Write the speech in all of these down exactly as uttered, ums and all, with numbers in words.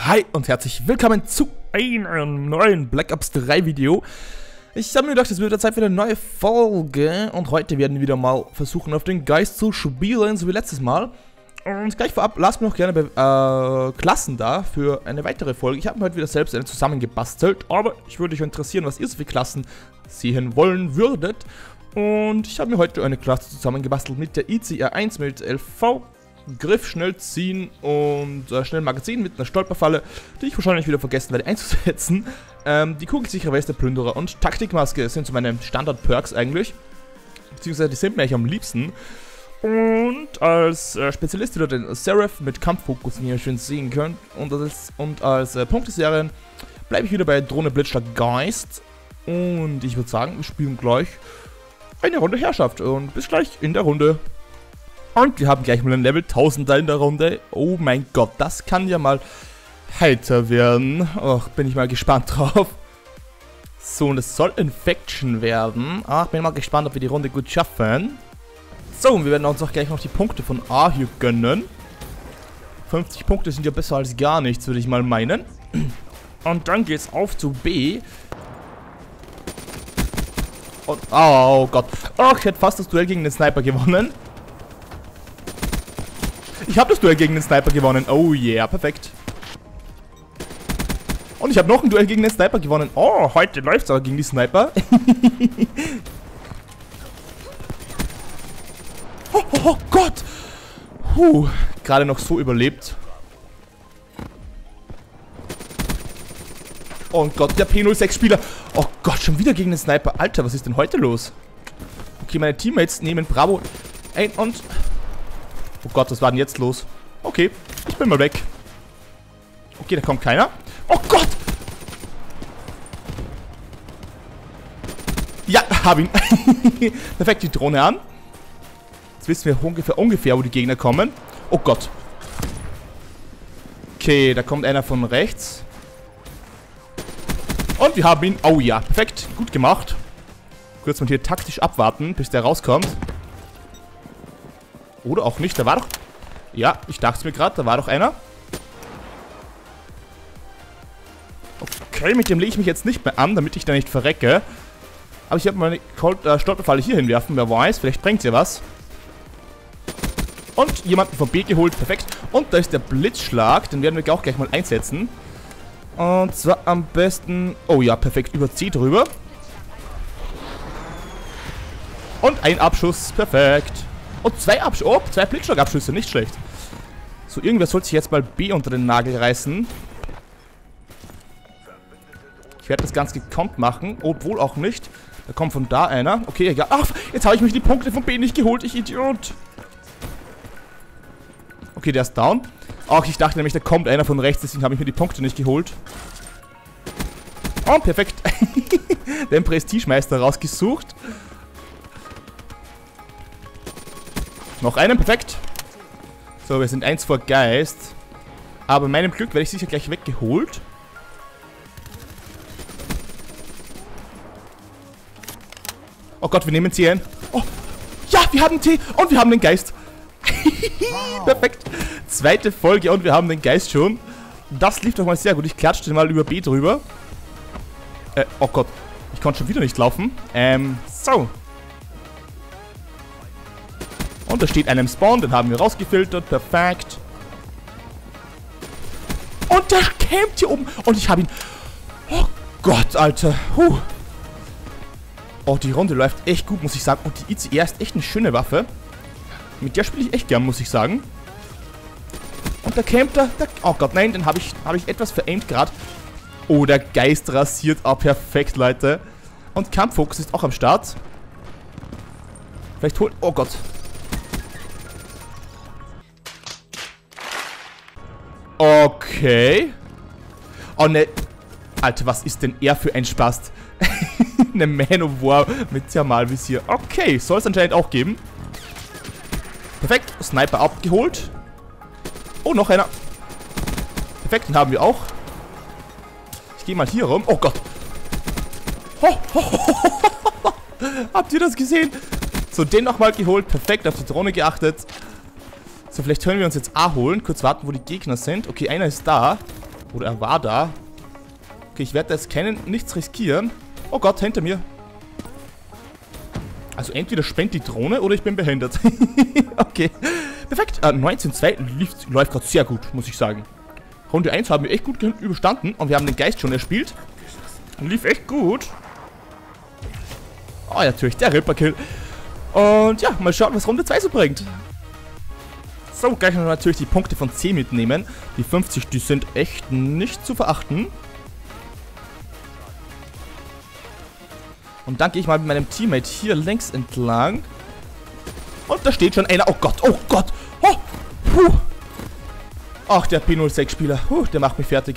Hi und herzlich willkommen zu einem neuen Black Ops drei Video. Ich habe mir gedacht, es wird Zeit für eine neue Folge und heute werden wir wieder mal versuchen, auf den Geist zu spielen, so wie letztes Mal. Und gleich vorab, lasst mir noch gerne äh, Klassen da für eine weitere Folge. Ich habe mir heute wieder selbst eine zusammengebastelt, aber ich würde euch interessieren, was ihr so für Klassen sehen wollen würdet. Und ich habe mir heute eine Klasse zusammengebastelt mit der I C R eins mit L V. Griff, schnell ziehen und äh, schnell Magazin mit einer Stolperfalle, die ich wahrscheinlich wieder vergessen werde einzusetzen. Ähm, die kugelsichere Weste, Plünderer und Taktikmaske sind so meine Standard-Perks eigentlich. Beziehungsweise die sind mir eigentlich am liebsten. Und als äh, Spezialist wieder den Seraph mit Kampffokus, den ihr schön sehen könnt. Und als, und als äh, Punkteserien bleibe ich wieder bei Drohne, Blitzschlag, Geist. Und ich würde sagen, wir spielen gleich eine Runde Herrschaft. Und bis gleich in der Runde. Und wir haben gleich mal ein Level tausender in der Runde. Oh mein Gott, das kann ja mal heiter werden. Ach, bin ich mal gespannt drauf. So, und es soll Infection werden. Ach, bin mal gespannt, ob wir die Runde gut schaffen. So, und wir werden uns auch gleich noch die Punkte von A hier gönnen. fünfzig Punkte sind ja besser als gar nichts, würde ich mal meinen. Und dann geht's auf zu B. Und, oh Gott. Ach, ich hätte fast das Duell gegen den Sniper gewonnen. Ich habe das Duell gegen den Sniper gewonnen. Oh yeah, perfekt. Und ich habe noch ein Duell gegen den Sniper gewonnen. Oh, heute läuft es aber gegen die Sniper. oh, oh, oh Gott. Puh, gerade noch so überlebt. Oh Gott, der P null sechs Spieler. Oh Gott, schon wieder gegen den Sniper. Alter, was ist denn heute los? Okay, meine Teammates nehmen Bravo ein und... Oh Gott, was war denn jetzt los? Okay, ich bin mal weg. Okay, da kommt keiner. Oh Gott! Ja, hab ihn. Perfekt, die Drohne an. Jetzt wissen wir ungefähr, ungefähr, wo die Gegner kommen. Oh Gott. Okay, da kommt einer von rechts. Und wir haben ihn. Oh ja, perfekt. Gut gemacht. Kurz mal hier taktisch abwarten, bis der rauskommt. Oder auch nicht, da war doch... Ja, ich dachte es mir gerade, da war doch einer. Okay, mit dem lege ich mich jetzt nicht mehr an, damit ich da nicht verrecke. Aber ich habe meine äh, Stolperfalle hier hinwerfen, wer weiß, vielleicht bringt sie ja was. Und jemanden von B geholt, perfekt. Und da ist der Blitzschlag, den werden wir auch gleich mal einsetzen. Und zwar am besten... Oh ja, perfekt, über C drüber. Und ein Abschuss, perfekt. Und zwei Abschüsse. Oh, zwei Blitzschlagabschüsse, nicht schlecht. So, irgendwer sollte sich jetzt mal B unter den Nagel reißen. Ich werde das ganz gekonnt machen, obwohl auch nicht. Da kommt von da einer. Okay, egal. Ach, jetzt habe ich mich die Punkte von B nicht geholt, ich Idiot. Okay, der ist down. Ach, ich dachte nämlich, da kommt einer von rechts, deswegen habe ich mir die Punkte nicht geholt. Oh, perfekt. Den Prestigemeister rausgesucht. Noch einen, perfekt. So, wir sind eins vor Geist. Aber meinem Glück werde ich sicher gleich weggeholt. Oh Gott, wir nehmen C ein. Oh, ja, wir haben T und wir haben den Geist. Wow. Perfekt. Zweite Folge und wir haben den Geist schon. Das lief doch mal sehr gut. Ich klatschte mal über B drüber. Äh, oh Gott. Ich konnte schon wieder nicht laufen. Ähm, so. Und da steht einem Spawn, den haben wir rausgefiltert, perfekt. Und der campt hier oben. Und ich habe ihn... Oh Gott, Alter. Huh. Oh, die Runde läuft echt gut, muss ich sagen. Und die I C R ist echt eine schöne Waffe. Mit der spiele ich echt gern, muss ich sagen. Und der campt da... Der, oh Gott, nein, den habe ich, hab ich etwas veraimt gerade. Oh, der Geist rasiert. Ah, perfekt, Leute. Und Kampffokus ist auch am Start. Vielleicht holt... Oh Gott. Okay. Oh ne. Alter, was ist denn er für ein Spast? Eine Man-of-War mit Thermalvisier. Okay, soll es anscheinend auch geben. Perfekt, Sniper abgeholt. Oh, noch einer. Perfekt, den haben wir auch. Ich gehe mal hier rum. Oh Gott. Ho, ho, ho, ho. Habt ihr das gesehen? So, den nochmal geholt. Perfekt, auf die Drohne geachtet. So, vielleicht können wir uns jetzt A holen. Kurz warten, wo die Gegner sind. Okay, einer ist da. Oder er war da. Okay, ich werde jetzt keinen, nichts riskieren. Oh Gott, hinter mir. Also entweder spennt die Drohne oder ich bin behindert. Okay, perfekt. Äh, neunzehn zwei läuft gerade sehr gut, muss ich sagen. Runde eins haben wir echt gut überstanden und wir haben den Geist schon erspielt. Lief echt gut. Oh, natürlich, der Ripper-Kill. Und ja, mal schauen, was Runde zwei so bringt. So, gleich noch natürlich die Punkte von C mitnehmen. Die fünfzig, die sind echt nicht zu verachten. Und dann gehe ich mal mit meinem Teammate hier längs entlang. Und da steht schon einer. Oh Gott, oh Gott. Oh, puh. Ach, der P null sechs Spieler. Puh, der macht mich fertig.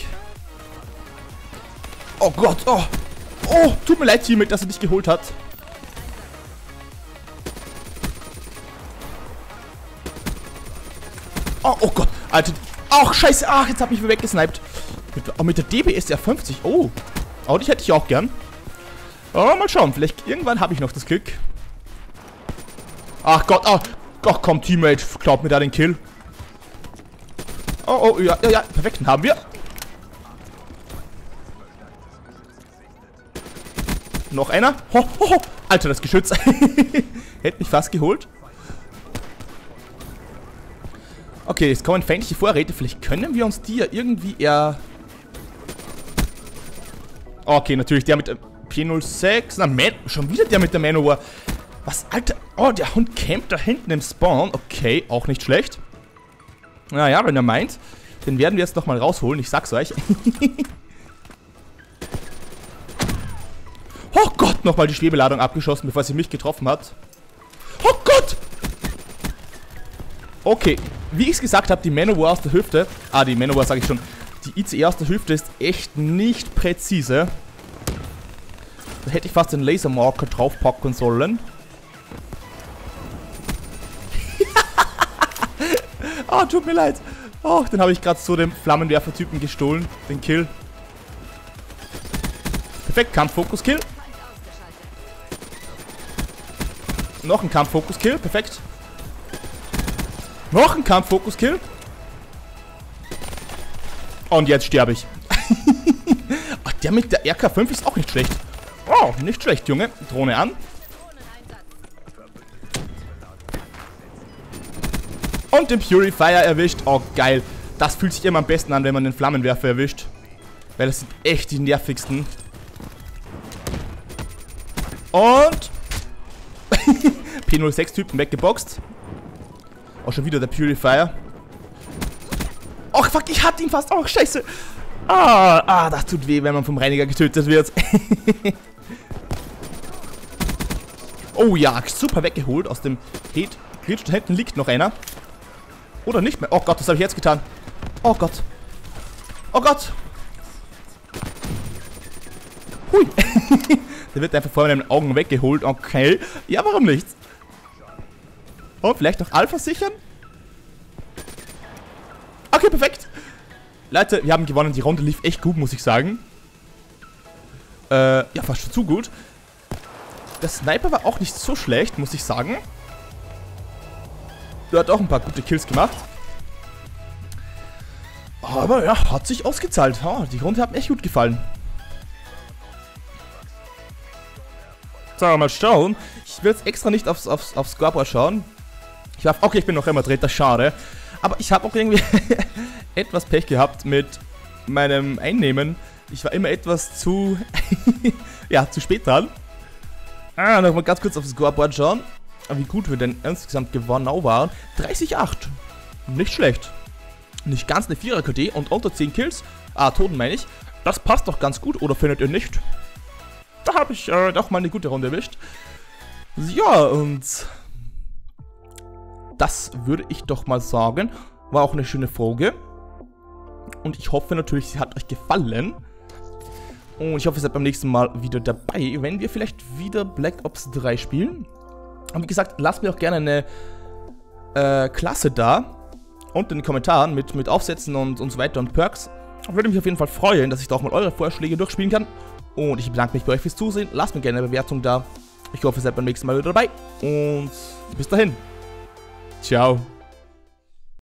Oh Gott, oh. Oh, tut mir leid, Teammate, dass er dich geholt hat. Oh, oh Gott, Alter. Ach, scheiße. Ach, jetzt hat mich weggesniped. Mit, oh, mit der D B ist der fünfzig. Oh. Oh, die hätte ich auch gern. Oh, mal schauen. Vielleicht irgendwann habe ich noch das Glück. Ach Gott, oh. Ach komm, Teammate. Glaub mir da den Kill. Oh, oh, ja, ja, ja. Perfekt, den haben wir. Noch einer. Ho, ho, ho. Alter, das Geschütz. Hätte mich fast geholt. Okay, jetzt kommen feindliche Vorräte. Vielleicht können wir uns die ja irgendwie eher... Okay, natürlich der mit... P null sechs. Na, Man, schon wieder der mit der Manowar. Was, Alter? Oh, der Hund campt da hinten im Spawn. Okay, auch nicht schlecht. Naja, wenn er meint. Den werden wir jetzt nochmal rausholen. Ich sag's euch. Oh Gott, nochmal die Schwebeladung abgeschossen, bevor sie mich getroffen hat. Oh Gott! Okay, wie ich es gesagt habe, die Manowar aus der Hüfte. Ah, die Manowar sage ich schon. Die I C E aus der Hüfte ist echt nicht präzise. Da hätte ich fast den Lasermarker draufpacken sollen. Oh, tut mir leid. Oh, dann habe ich gerade so den Flammenwerfer-Typen gestohlen. Den Kill. Perfekt, Kampffokus-Kill. Noch ein Kampffokus-Kill, perfekt. Noch ein Kampffokus-Kill. Und jetzt sterbe ich. Ach, der mit der R K fünf ist auch nicht schlecht. Oh, nicht schlecht, Junge. Drohne an. Und den Purifier erwischt. Oh, geil. Das fühlt sich immer am besten an, wenn man den Flammenwerfer erwischt. Weil das sind echt die nervigsten. Und... P null sechs Typen weggeboxt. Oh, schon wieder der Purifier. Och, fuck, ich hatte ihn fast. Oh, scheiße. Ah, ah, das tut weh, wenn man vom Reiniger getötet wird. Oh ja, super weggeholt aus dem Heat. Da hinten liegt noch einer. Oder nicht mehr. Oh Gott, was habe ich jetzt getan? Oh Gott. Oh Gott. Hui. Der wird einfach vor meinen Augen weggeholt. Okay. Ja, warum nicht? Und vielleicht noch Alpha sichern? Okay, perfekt. Leute, wir haben gewonnen. Die Runde lief echt gut, muss ich sagen. Äh, ja, fast schon zu gut. Der Sniper war auch nicht so schlecht, muss ich sagen. Der hat auch ein paar gute Kills gemacht. Aber ja, hat sich ausgezahlt. Oh, die Runde hat mir echt gut gefallen. So, mal schauen. Ich will jetzt extra nicht aufs, aufs, aufs Scoreboard schauen. Ich war, okay, ich bin noch immer Dritter, schade. Aber ich habe auch irgendwie etwas Pech gehabt mit meinem Einnehmen. Ich war immer etwas zu, ja, zu spät dran. Ah, nochmal ganz kurz aufs Scoreboard schauen. Wie gut wir denn insgesamt gewonnen waren. dreißig acht. Nicht schlecht. Nicht ganz eine vierer K D und unter zehn Kills. Ah, Toten meine ich. Das passt doch ganz gut, oder findet ihr nicht? Da habe ich äh, doch mal eine gute Runde erwischt. Ja, und das würde ich doch mal sagen. War auch eine schöne Folge. Und ich hoffe natürlich, sie hat euch gefallen. Und ich hoffe, ihr seid beim nächsten Mal wieder dabei, wenn wir vielleicht wieder Black Ops drei spielen. Und wie gesagt, lasst mir auch gerne eine äh, Klasse da. Unten in den Kommentaren mit, mit Aufsätzen und, und so weiter und Perks. Würde mich auf jeden Fall freuen, dass ich da auch mal eure Vorschläge durchspielen kann. Und ich bedanke mich bei euch fürs Zusehen. Lasst mir gerne eine Bewertung da. Ich hoffe, ihr seid beim nächsten Mal wieder dabei. Und bis dahin. Ciao.